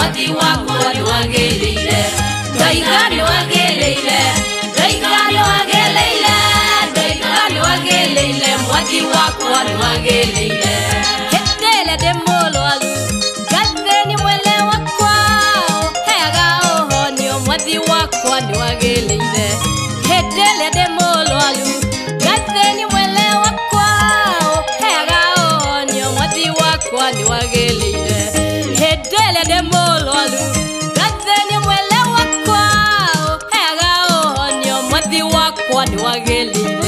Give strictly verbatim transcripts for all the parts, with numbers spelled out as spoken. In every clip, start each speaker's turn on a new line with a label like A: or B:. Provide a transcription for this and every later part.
A: mwathi wakwa ni wagĩrĩire Ndoiga ni wagĩrĩire Ndoiga ni wagĩrĩire Ndoiga ni wagĩrĩire mwathi wakwa ni wagĩrĩire Hetele de mũrwaru gathĩni mwĩrĩ wakwa heaga ũhonio mwathi wakwa ni wagĩrĩire Hetele de mũrwaru gathĩni mwĩrĩ wakwa heaga ũhonio mwathi wakwa ni wagĩrĩire Hetele de mũrwaru gathĩni mwĩrĩ wakwa heaga ũhonio mwathi wakwa ni wagĩrĩire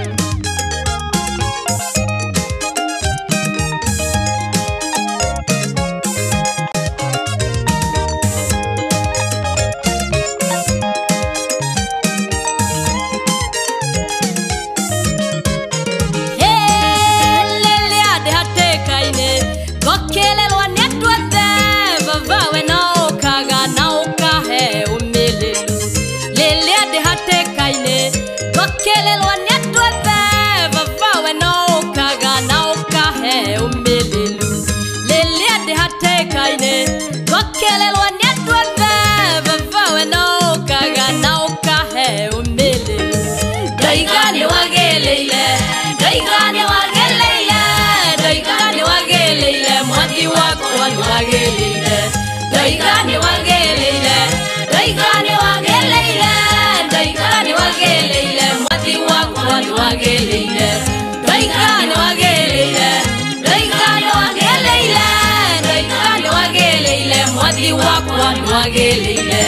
A: Ndoiga ni wagĩrĩire Ndoiga ni wagĩrĩire Ndoiga ni wagĩrĩire mwathi wakwa ni wagĩrĩire Ndoiga ni wagĩrĩire Ndoiga ni wagĩrĩire Ndoiga ni wagĩrĩire mwathi wakwa ni wagĩrĩire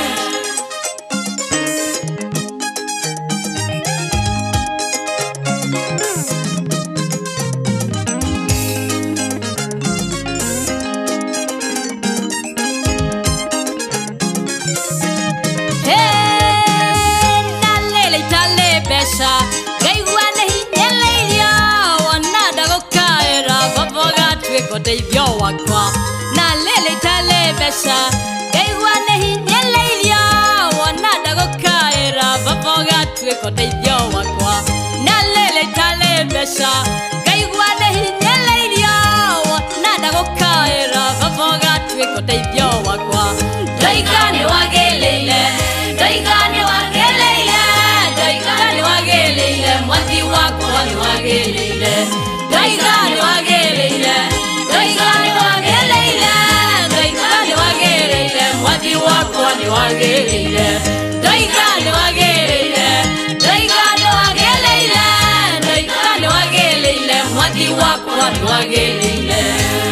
A: Deivyo wakwa na lele tale besha Geigwa nehi nyeleilio Wanada gokaera Vapoga tweko deivyo wakwa na lele tale besha Geigwa nehi nyeleilio Wanada gokaera Vapoga tweko deivyo wakwa Ndoiga ni wagĩrĩire Ndoiga ni wagĩrĩire Ndoiga ni wagĩrĩire mwathi wakwa ni wagĩrĩire Ndoiga ni wagĩrĩire Ndoiga ni wagĩrĩire Ndoiga ni wagĩrĩire mwathi wakwa ni wagĩrĩire Ndoiga ni wagĩrĩire Ndoiga ni wagĩrĩire Ndoiga ni wagĩrĩire mwathi wakwa ni wagĩrĩire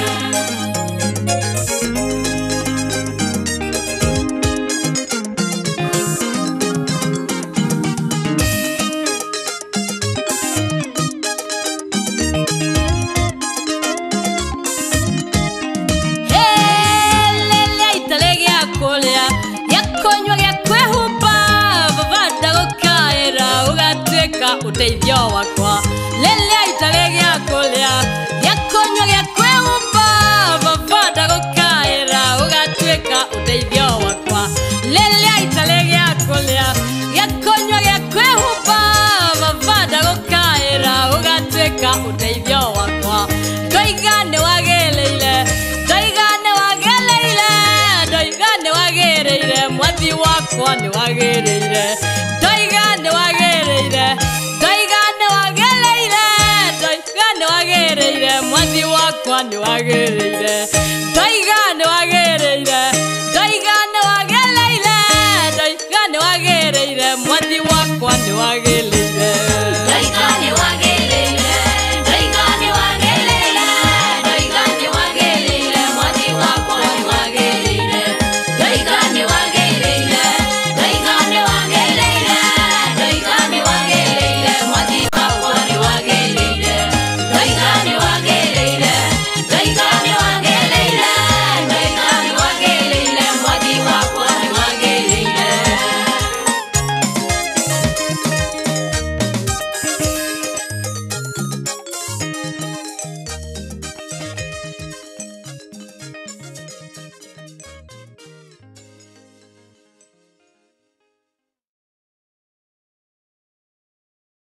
A: Uteithio wakwa lele itale gya kolya yakonywa gya kwehumba vavada gokaera ugatweka uteithio wakwa lele itale gya kolya yakonywa gya kwehumba vavada gokaera ugatweka uteithio wakwa Ndoiga ni wagĩrĩire Ndoiga ni wagĩrĩire Ndoiga ni wagĩrĩire mwathi wakwa ni wagĩrĩire Ndoiga ni wagĩrĩire mwathi wakwa ni wagĩrĩire Ndoiga